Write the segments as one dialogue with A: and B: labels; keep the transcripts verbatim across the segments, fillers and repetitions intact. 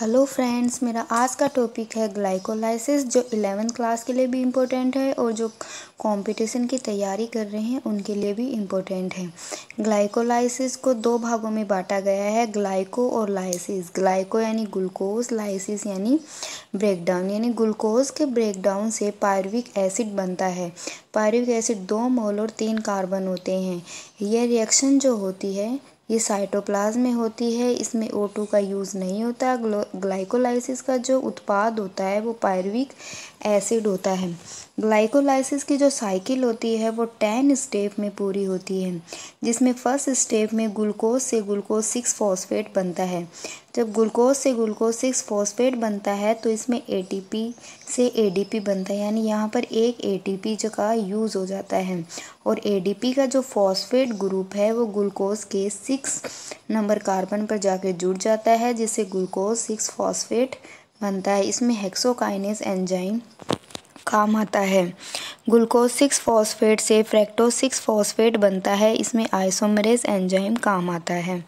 A: Hello friends, मेरा आज का टॉपिक है ग्लाइकोलाइसिस, जो इलेवेंथ क्लास के लिए भी इम्पोर्टेंट है और जो कंपटीशन की तैयारी कर रहे हैं उनके लिए भी इम्पोर्टेंट है। ग्लाइकोलाइसिस को दो भागों में बांटा गया है, ग्लाइको और लाइसिस। ग्लाइको यानी ग्लूकोज, लाइसिस यानी ब्रेकडाउन। यानी ग्लूकोज के ब्रेकडाउन से पायरुविक एसिड बनता है। पायरुविक एसिड दो मोल और तीन कार्बन होते हैं। यह रिएक्शन जो होती है ये साइटोप्लाज्म में होती है। इसमें ओ टू का यूज़ नहीं होता। ग्लाइकोलाइसिस का जो उत्पाद होता है वो पायरुविक एसिड होता है। ग्लाइकोलाइसिस की जो साइकिल होती है वो टेन स्टेप में पूरी होती है, जिसमें फर्स्ट स्टेप में ग्लूकोज से ग्लूकोज सिक्स फॉस्फेट बनता है। जब ग्लूकोज से ग्लूकोज सिक्स फॉस्फेट बनता है तो इसमें एटीपी से एडीपी बनता है, यानी यहाँ पर एक एटीपी जो का यूज़ हो जाता है। और एडीपी का जो फॉस्फेट ग्रुप है वो ग्लूकोज के सिक्स नंबर कार्बन पर जाके जुड़ जाता है, जिससे ग्लूकोज सिक्स फॉस्फेट बनता है। इसमें हेक्सोकाइनेज एंजाइम काम आता है। ग्लूकोज सिक्स फॉस्फेट से फ्रैक्टोज सिक्स फॉस्फेट बनता है। इसमें आइसोमेरेज एंजाइम काम आता है।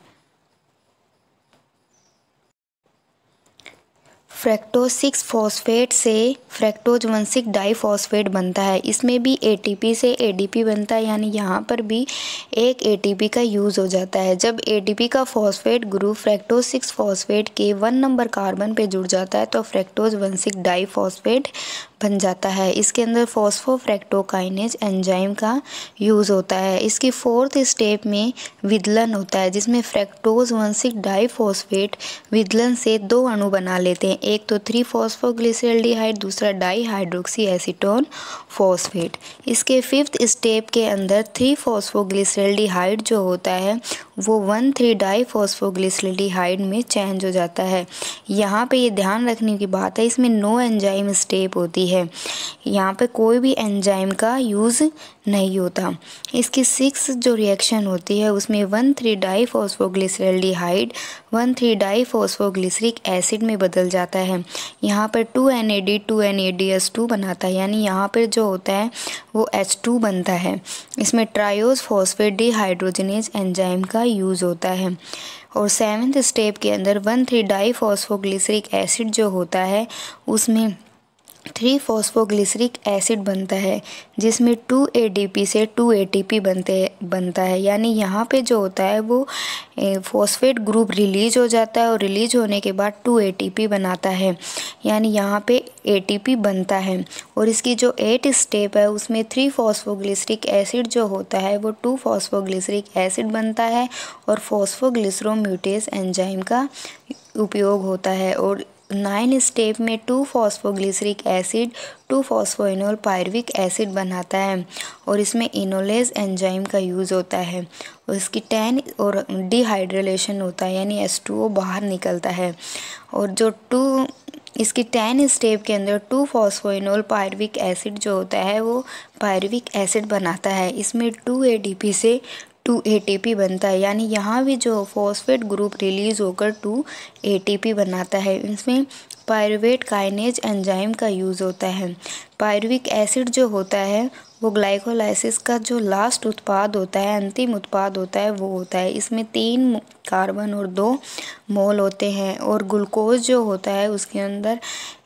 A: फ्रैक्टोज सिक्स फॉस्फेट से फ्रैक्टोज वन सिक्स डाइफॉस्फेट बनता है। इसमें भी एटीपी से एडीपी बनता है, यानी यहाँ पर भी एक एटीपी का यूज़ हो जाता है। जब एडीपी का phosphate group fructose six phosphate के वन नंबर कार्बन पे जुड़ जाता है तो फ्रैक्टोज वन सिक्स डाइफॉस्फेट बन जाता है। इसके अंदर फॉस्फोफ्रैक्टोकाइनेज एंजाइम का यूज़ होता है। इसकी फोर्थ स्टेप में विदलन होता है, जिसमें फ्रैक्टोज वन सिक्स डाइफॉस्फेट विदलन से दो अणु बना लेते हैं। एक तो थ्री फॉस्फोग्लिसरल्डिहाइड, दूसरा डाई हाइड्रोक्सी एसीटोन फॉस्फेट। इसके फिफ्थ स्टेप के अंदर थ्री फॉस्फोग्लिसरल्डिहाइड जो होता है वो वन थ्री डाई फॉस्फोग्लिसरल्डिहाइड में चेंज हो जाता है। यहाँ पे ये ध्यान रखने की बात है, इसमें नो एंजाइम स्टेप होती है। यहाँ पे कोई भी एंजाइम का यूज़ नहीं होता। इसकी सिक्स जो रिएक्शन होती है उसमें one three di phosphoglyceraldehyde one three di phosphoglyceric acid में बदल जाता है। यहाँ पर two N A D two N A D S two बनाता है, यानी यहाँ पर जो होता है वो एच टू बनता है। इसमें ट्रायोज फॉस्फेट डिहाइड्रोजनेज एंजाइम का यूज़ होता है। और सेवन्थ स्टेप के अंदर one three di phosphoglyceric acid जो होता है उसमें थ्री फॉस्फोग्लिसरिक एसिड बनता है, जिसमें टू एडीपी से टू एटीपी बनते बनता है। यानी यहाँ पे जो होता है वो फॉस्फेट ग्रुप रिलीज हो जाता है और रिलीज होने के बाद टू एटीपी बनाता है, यानी यहाँ पे एटीपी बनता है। और इसकी जो एट स्टेप है उसमें थ्री फॉस्फोग्लिसरिक एसिड जो होता है वो टू फॉस्फोग्लिसरिक एसिड बनता है और फॉस्फोग्लिसरोम्यूटेज एंजाइम का उपयोग होता है। और नाइन स्टेप में two phosphoglyceric acid two phosphoenol pyruvic acid बनाता है और इसमें इनोलेज एंजाइम का यूज़ होता है। और इसकी टेन और डिहाइड्रेशन होता है, यानी एस टू ओ बाहर निकलता है। और जो टू इसकी टेन स्टेप के अंदर टू फॉस्फोइनोल पायरुविक एसिड जो होता है वो पायरुविक एसिड बनाता है। इसमें टू एडीपी से टू एटीपी बनता है, यानी यहाँ भी जो फॉस्फेट ग्रुप रिलीज होकर टू एटीपी बनाता है। इसमें पायरुवेट काइनेज एंजाइम का यूज़ होता है। पायरुविक एसिड जो होता है वो ग्लाइकोलाइसिस का जो लास्ट उत्पाद होता है, अंतिम उत्पाद होता है, वो होता है। इसमें तीन कार्बन और दो मोल होते हैं। और ग्लूकोज जो होता है उसके अंदर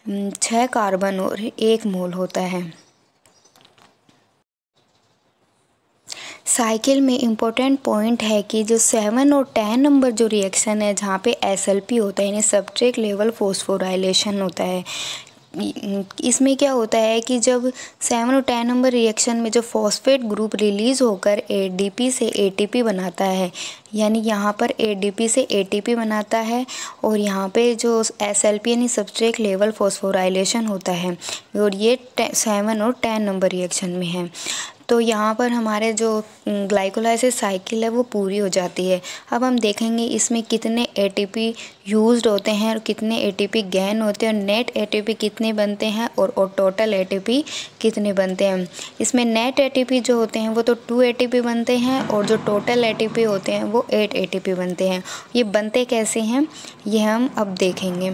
A: छः कार्बन और एक मोल होता है। साइकिल में इम्पोर्टेंट पॉइंट है कि जो सेवन और टेन नंबर जो रिएक्शन है जहाँ पे एसएलपी होता है, यानी सब्सट्रेट लेवल फॉस्फोराइलेशन होता है। इसमें क्या होता है कि जब सेवन और टेन नंबर रिएक्शन में जो फॉस्फेट ग्रुप रिलीज़ होकर एडीपी से एटीपी बनाता है, यानी यहाँ पर एडीपी से एटीपी बनाता है और यहाँ पे जो एसएलपी यानी सब्सट्रेट लेवल फॉस्फोराइलेशन होता है, और ये सेवन और टेन नंबर रिएक्शन में है। तो यहाँ पर हमारे जो ग्लाइकोलाइसिस साइकिल है वो पूरी हो जाती है। अब हम देखेंगे इसमें कितने एटीपी यूज्ड होते हैं और कितने एटीपी गेन होते हैं और नेट एटीपी कितने बनते हैं और, और टोटल एटीपी कितने बनते हैं। इसमें नेट एटीपी जो होते हैं वो तो टू एटीपी बनते हैं और जो टोटल एटीपी होते हैं वो एट एटीपी बनते हैं। ये बनते कैसे हैं ये हम अब देखेंगे। तो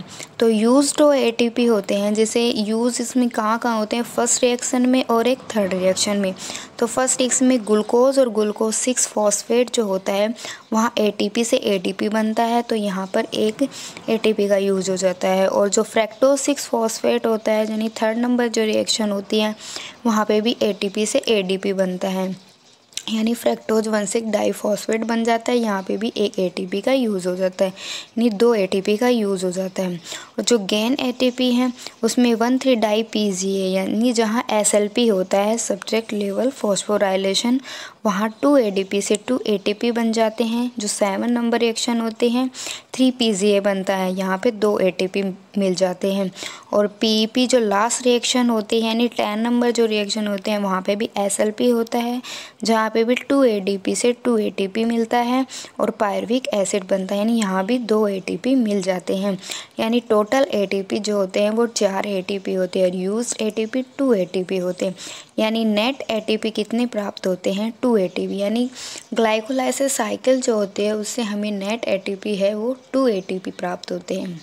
A: तो यूज्ड दो एटीपी होते हैं, जैसे यूज़ इसमें कहाँ कहाँ होते हैं, फर्स्ट रिएक्शन में और एक थर्ड रिएक्शन में। तो फर्स्ट रिएक्शन में ग्लूकोज और ग्लूकोज सिक्स फॉस्फेट जो होता है वहाँ एटीपी से एडीपी बनता है, तो यहाँ पर एक एटीपी का यूज़ हो जाता है। और जो फ्रैक्टोज सिक्स फॉस्फेट होता है यानी थर्ड नंबर जो रिएक्शन होती है वहाँ पे भी एटीपी से एडीपी बनता है, यानी फ्रैक्टोज वन सिक्स डाइफॉस्फेट बन जाता है। यहाँ पे भी एक एटीपी का यूज़ हो जाता है, यानी दो एटीपी का यूज़ हो जाता है। और जो गेन एटीपी है उसमें वन थ्री डाई पीजीए यानी जहाँ एसएलपी होता है सब्जेक्ट लेवल फॉस्फोराइलेशन, वहाँ टू एडीपी से टू एटीपी बन जाते हैं। जो सेवन नंबर रिएक्शन होते हैं थ्री पीजीए बनता है, यहाँ पे दो एटीपी मिल जाते हैं। और पीईपी जो लास्ट रिएक्शन होती है यानी टेन नंबर जो रिएक्शन होते हैं वहाँ पे भी एसएलपी होता है, जहाँ पे भी टू एडीपी से टू एटीपी मिलता है और पायरुविक एसिड बनता है, यानी यहाँ भी दो एटीपी मिल जाते हैं। यानी टोटल एटीपी जो होते हैं वो चार एटीपी होते हैं और यूज्ड एटीपी टू एटीपी होते हैं। यानी नेट एटीपी कितने प्राप्त होते हैं, टू एटीपी। यानी ग्लाइकोलाइसिस साइकिल जो होते हैं उससे हमें नेट एटीपी है वो टू एटीपी प्राप्त होते हैं।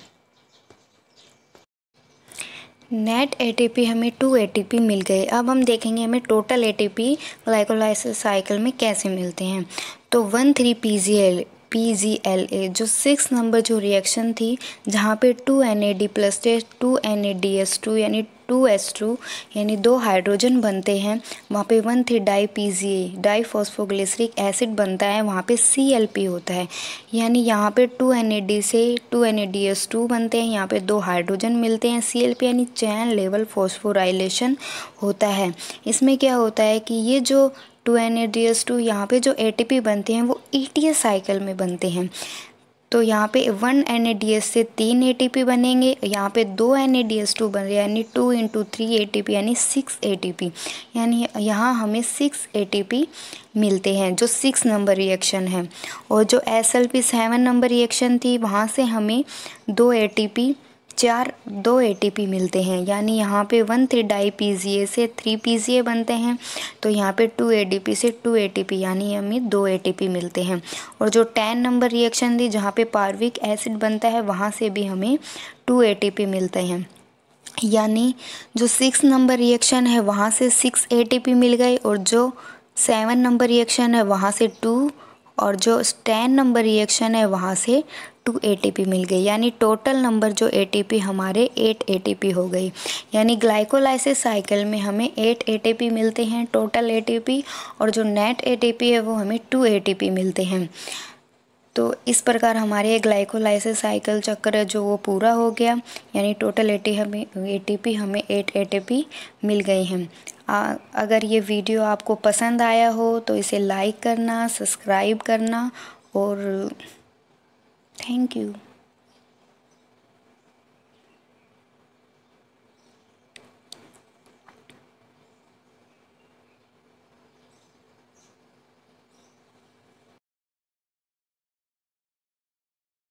A: नेट एटीपी हमें टू एटीपी मिल गए। अब हम देखेंगे हमें टोटल एटीपी ग्लाइकोलाइसिस साइकिल में कैसे मिलते हैं। तो वन थ्री पीजीएल पीजीएलए जो सिक्स नंबर जो रिएक्शन थी जहाँ पे two N A D plus से two N A D S two यानी टू एस टू यानी दो हाइड्रोजन बनते हैं, वहाँ पे one three di PGA diphosphoglyceric acid बनता है, वहाँ पे सी एल पी होता है। यानी यहाँ पे टू एन ए डी से two N A D S two बनते हैं, यहाँ पे दो हाइड्रोजन मिलते हैं, सी एल पी यानी चैन लेवल फॉस्फोराइलेशन होता है। इसमें क्या होता है कि ये जो two N A D S two यहाँ पे जो एटीपी बनते हैं वो ई टी एस साइकिल में बनते हैं। तो यहाँ पे one N A D S से तीन एटीपी बनेंगे, यहाँ पे दो N A D S two बन रहे हैं यानी टू इंटू थ्री एटीपी यानी सिक्स एटीपी, यानी यहाँ हमें सिक्स एटीपी मिलते हैं जो सिक्स नंबर रिएक्शन है। और जो S L P seven number reaction थी वहाँ से हमें दो एटीपी चार दो एटीपी मिलते हैं, यानी यहाँ पे वन थ्री डाई पीजीए से थ्री पीजीए बनते हैं, तो यहाँ पे टू एडीपी से टू एटीपी यानी हमें दो एटीपी मिलते हैं। और जो टेन नंबर रिएक्शन थी जहाँ पे पायरुविक एसिड बनता है वहाँ से भी हमें टू एटीपी मिलते हैं, यानी जो सिक्स नंबर रिएक्शन है वहाँ से सिक्स एटीपी मिल गए और जो सेवन नंबर रिएक्शन है वहाँ से टू और जो टेन नंबर रिएक्शन है वहाँ से टू एटीपी मिल गई, यानी टोटल नंबर जो एटीपी हमारे एट एटीपी हो गई। यानी ग्लाइकोलाइसिस साइकिल में हमें एट एटीपी मिलते हैं टोटल एटीपी, और जो नेट एटीपी है वो हमें टू एटीपी मिलते हैं। तो इस प्रकार हमारे ग्लाइकोलाइसिस साइकिल चक्र है जो वो पूरा हो गया, यानी टोटल एटी हमें एटीपी हमें एट एटीपी मिल गई हैं। आ, अगर ये वीडियो आपको पसंद आया हो तो इसे लाइक करना, सब्सक्राइब करना और थैंक यू।